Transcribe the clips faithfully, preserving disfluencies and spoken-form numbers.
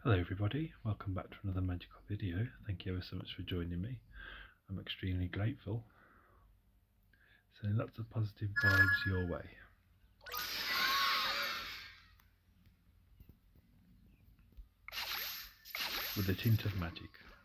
Hello everybody, welcome back to another magical video. Thank you ever so much for joining me. I'm extremely grateful. Sending lots of positive vibes your way. With a tint of magic.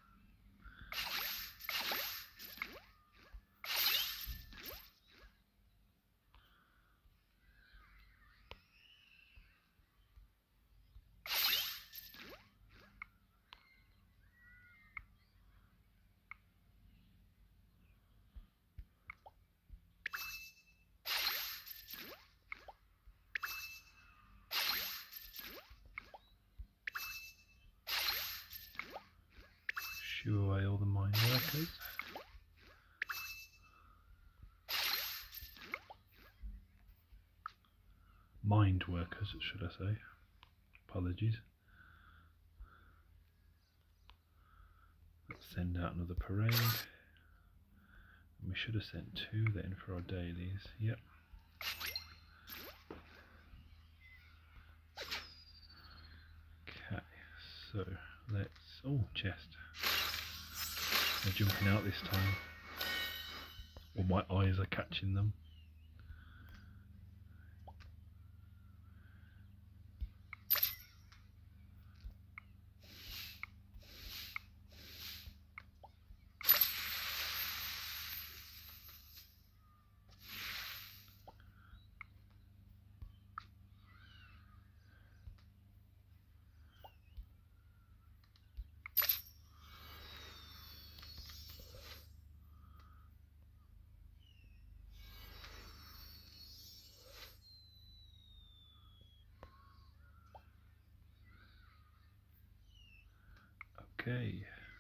Shoo away all the mine workers. Mind workers, should I say. Apologies. Let's send out another parade. And we should have sent two then for our dailies. Yep. Okay, so let's... oh, chest. They're jumping out this time. Or my eyes are catching them. Okay.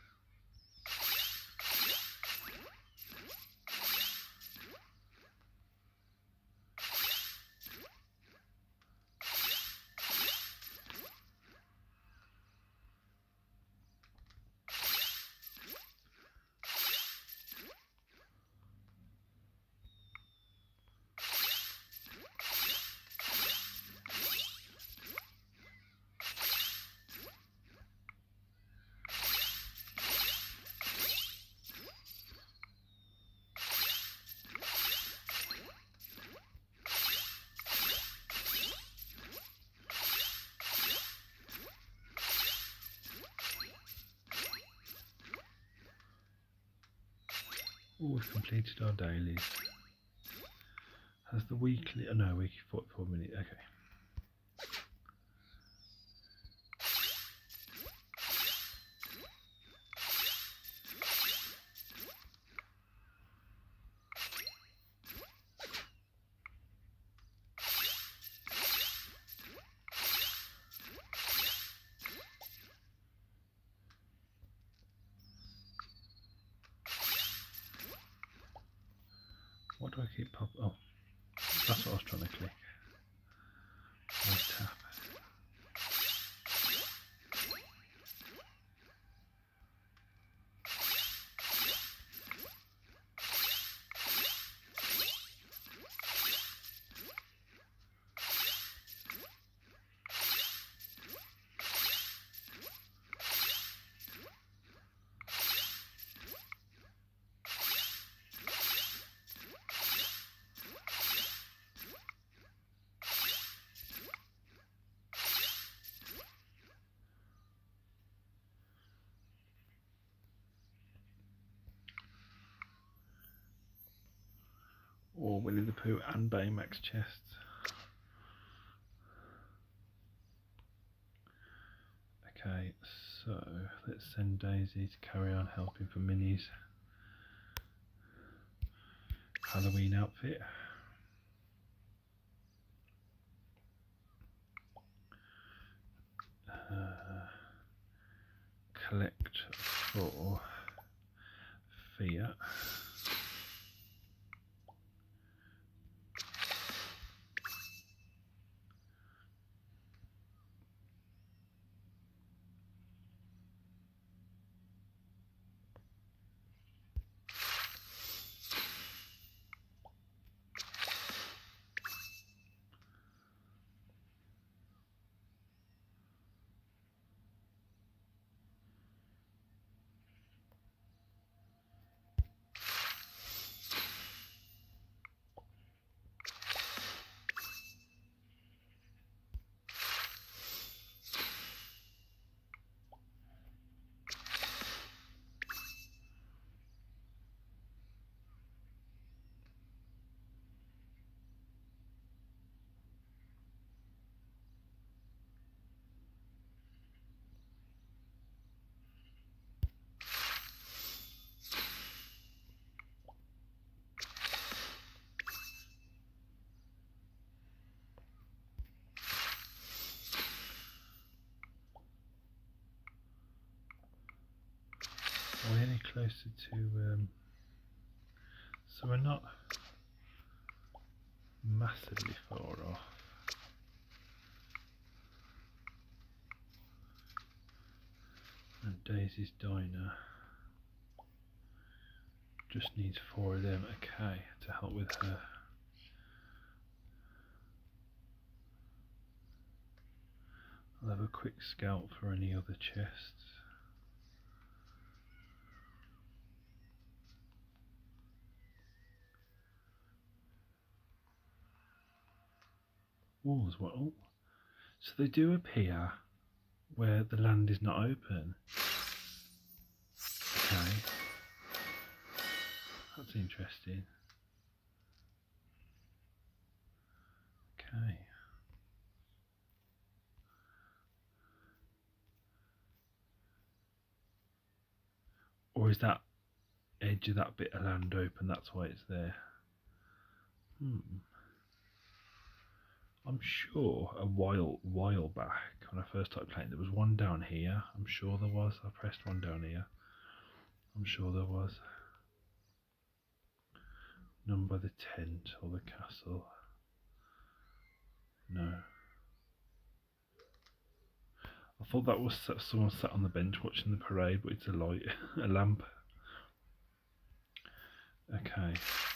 Oh, we've completed our dailies. Has the weekly... oh no, weekly forty-four minutes, okay. What do I keep pop? Oh, that's what I was trying to click. Or tap. Or Winnie the Pooh and Baymax chests. Okay, so let's send Daisy to carry on helping for Minnie's Halloween outfit. Uh, collect for Fia. any closer to, um, so we're not massively far off. And Daisy's Diner just needs four of them, okay, to help with her. I'll have a quick scout for any other chests. Oh, there's one. Oh. So they do appear where the land is not open. Okay. That's interesting. Okay. Or is that edge of that bit of land open? That's why it's there. Hmm. I'm sure a while while back when I first started playing, there was one down here. I'm sure there was. I pressed one down here. I'm sure there was. None by the tent or the castle. No. I thought that was someone sat on the bench watching the parade, but it's a light, a lamp. Okay.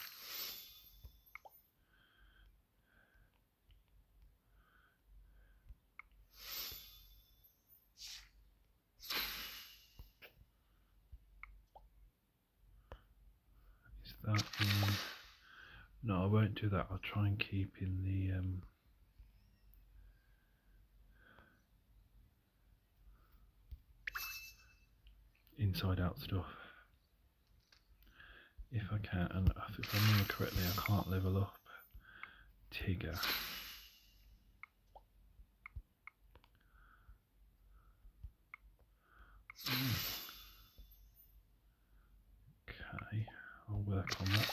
Is that in... No, I won't do that. I'll try and keep in the... Um... inside out stuff. If I can, and if I remember correctly, I can't level up Tigger. Mm. Okay, I'll work on that.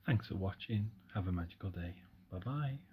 Thanks for watching. Have a magical day. Bye bye.